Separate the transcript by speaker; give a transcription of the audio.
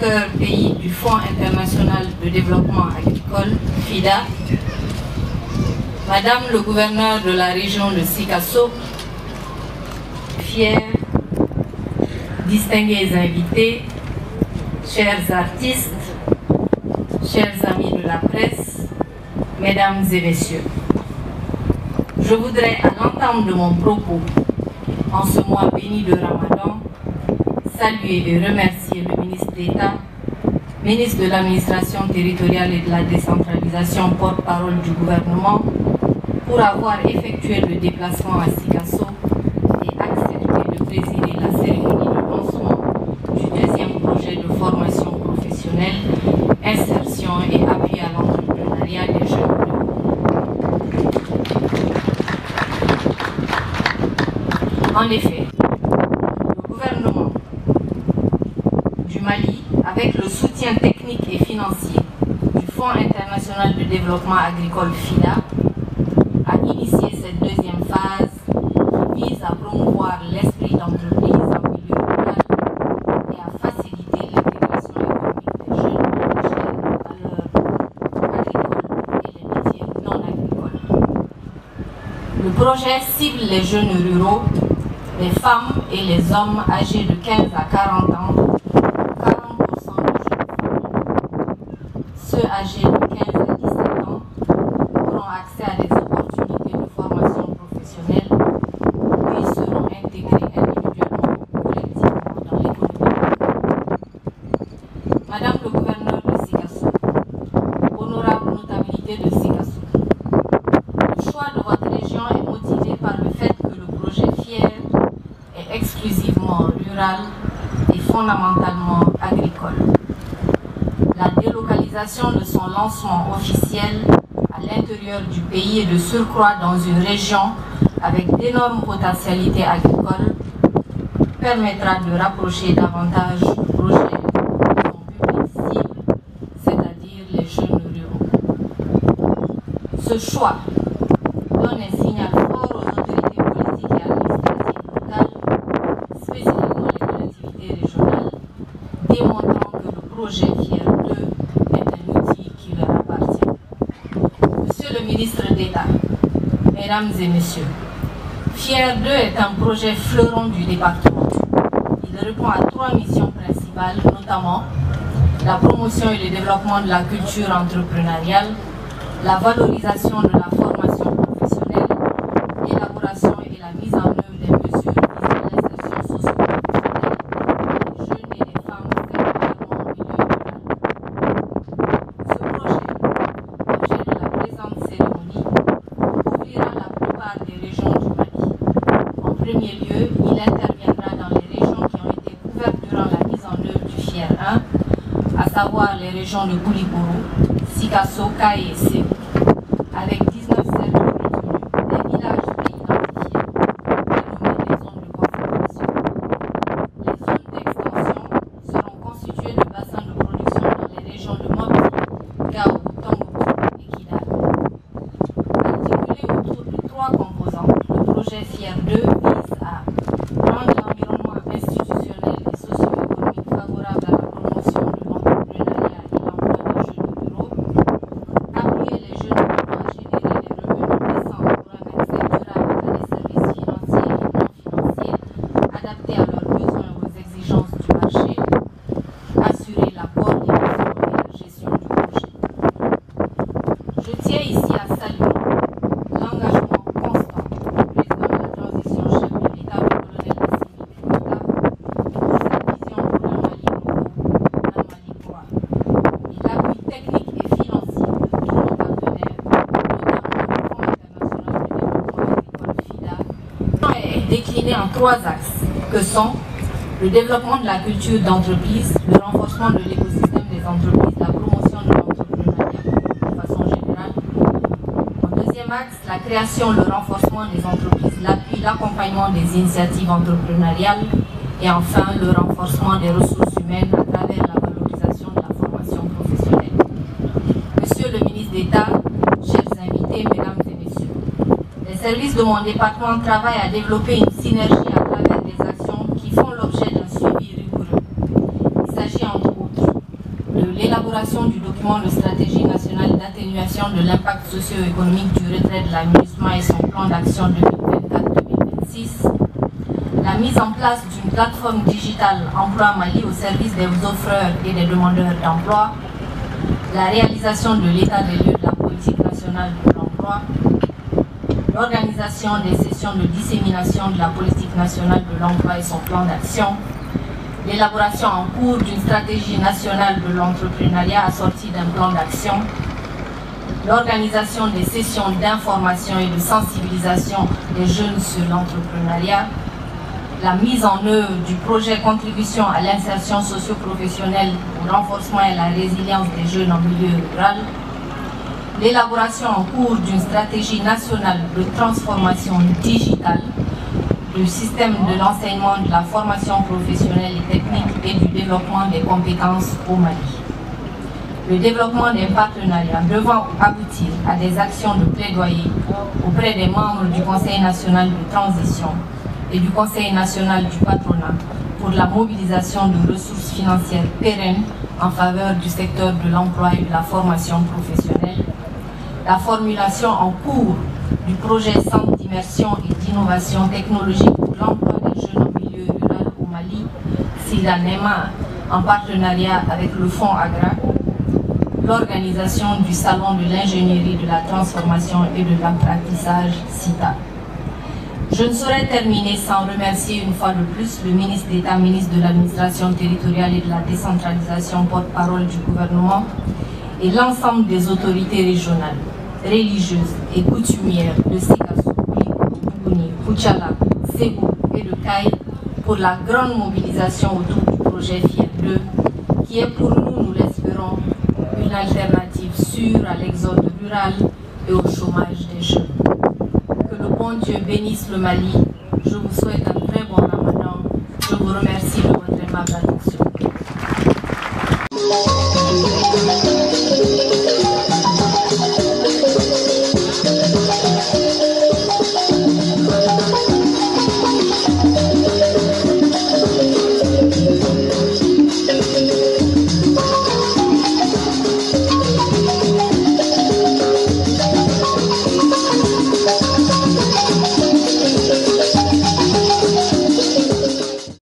Speaker 1: directeur pays du Fonds international de développement agricole, FIDA, Madame le gouverneur de la région de Sikasso, fiers, distingués invités, chers artistes, chers amis de la presse, mesdames et messieurs, je voudrais, à l'entame de mon propos, en ce mois béni de Ramadan, saluer et remercier le ministre d'État, ministre de l'administration territoriale et de la décentralisation, porte-parole du gouvernement, pour avoir effectué le déplacement à Sikasso et accepté de présider la cérémonie de lancement du deuxième projet de formation professionnelle, insertion et appui à l'entrepreneuriat des jeunes. En effet, le gouvernement du Mali, avec le soutien technique et financier du Fonds international de développement agricole FIDA, a initié cette deuxième phase qui vise à promouvoir l'esprit d'entreprise en milieu rural et à faciliter l'intégration économique des jeunes à valeurs agricoles et les métiers non agricoles. Le projet cible les jeunes ruraux, les femmes et les hommes âgés de 15 à 40 ans, 40% de jeunes. Ceux âgés de 15 à 17 ans auront accès à des opportunités de formation professionnelle, puis seront intégrés individuellement ou collectivement dans l'économie. Madame le gouverneur de Sikasso, honorable notabilité de Sikasso, le choix de votre région est motivé par le fait que le projet FIER est exclusivement rural et fondamentalement agricole. La délocalisation de son lancement officiel à l'intérieur du pays et de surcroît dans une région avec d'énormes potentialités agricoles permettra de rapprocher davantage le projet de son public cible, c'est-à-dire les jeunes ruraux. Ce choix donne un signal fort aux autorités politiques et administratives locales, spécifiquement les collectivités régionales, démontrant que le projet FIER 2 est un outil qui leur appartient. Monsieur le ministre d'État, mesdames et messieurs, FIER 2 est un projet fleuron du département. Il répond à 3 missions principales, notamment la promotion et le développement de la culture entrepreneuriale, la valorisation de la formation professionnelle, l'élaboration et la mise en œuvre des mesures visant l'insertion socio-professionnelle des jeunes et des femmes, particulièrement en milieu rural. Ce projet, objet de la présente cérémonie, couvrira la plupart des régions du Mali. En premier lieu, il interviendra dans les régions qui ont été couvertes durant la mise en œuvre du FIER 1, à savoir les régions de Goulibourou, Sikasso, Kaye et Ségou, avec 19 cercles retenus, des villages préidentifiés, dénommés des zones de concentration. Les zones d'extension seront constituées de bassins de production dans les régions de Mopti, Gao, Tombouctou et Kidal. Articulé autour de 3 composantes, le projet FIER 2 vise à rendre l'environnement institutionnel et socio-économique favorable à la promotion de l'entrepreneuriat et l'emploi des jeunes ruraux, appuyer les jeunes ruraux à générer des revenus décents pour un accès durable à des services financiers et non financiers adaptés à leurs besoins et aux exigences du marché, assurer la coordination et la gestion du projet. Je tiens ici à saluer l'engagement constant du président de la transition, chef de l'État, le colonel Assimi Goïta, pour sa vision pour un Mali nouveau, un Mali droit, et l'appui technique et financier de tous nos partenaires, notamment le Fonds international de développement agricole FIDA, est décliné en 3 axes, que sont le développement de la culture d'entreprise, le renforcement de l'écosystème des entreprises, la promotion de l'entrepreneuriat de façon générale. En deuxième axe, la création, le renforcement des entreprises, l'appui, l'accompagnement des initiatives entrepreneuriales et enfin le renforcement des ressources humaines à travers la valorisation de la formation professionnelle. Monsieur le ministre d'État, chers invités, mesdames et messieurs, les services de mon département travaillent à développer une synergie à travers des actions qui font l'objet d'un suivi rigoureux. Il s'agit entre autres de l'élaboration du document de stratégie nationale d'atténuation de l'impact socio-économique du retrait de la MINUSMA et son plan d'action 2024-2026, la mise en place d'une plateforme digitale Emploi Mali au service des offreurs et des demandeurs d'emploi, la réalisation de l'état des lieux de la politique nationale de l'emploi, l'organisation des sessions de dissémination de la politique nationale de l'emploi et son plan d'action, l'élaboration en cours d'une stratégie nationale de l'entrepreneuriat assortie d'un plan d'action, l'organisation des sessions d'information et de sensibilisation des jeunes sur l'entrepreneuriat, la mise en œuvre du projet Contribution à l'insertion socio-professionnelle au renforcement et la résilience des jeunes en milieu rural, l'élaboration en cours d'une stratégie nationale de transformation digitale du système de l'enseignement, de la formation professionnelle et technique et du développement des compétences au Mali. Le développement des partenariats devant aboutir à des actions de plaidoyer auprès des membres du Conseil national de transition et du Conseil national du patronat pour la mobilisation de ressources financières pérennes en faveur du secteur de l'emploi et de la formation professionnelle, la formulation en cours du projet Centre d'immersion et d'innovation technologique pour l'emploi des jeunes en milieu rural au Mali, SIDA-NEMA, en partenariat avec le Fonds Agra, l'organisation du Salon de l'ingénierie de la transformation et de l'apprentissage SITA. Je ne saurais terminer sans remercier une fois de plus le ministre d'État, ministre de l'administration territoriale et de la décentralisation, porte-parole du gouvernement, et l'ensemble des autorités régionales, religieuses et coutumières de Sikasso, Bougouni, Koutiala, Ségou et de Kaï pour la grande mobilisation autour du projet FIER 2, qui est pour nous, nous l'espérons, une alternative sûre à l'exode rural et au chômage des jeunes. Que le bon Dieu bénisse le Mali. Je vous souhaite un très bon Ramadan. Je vous remercie de votre aimable attention.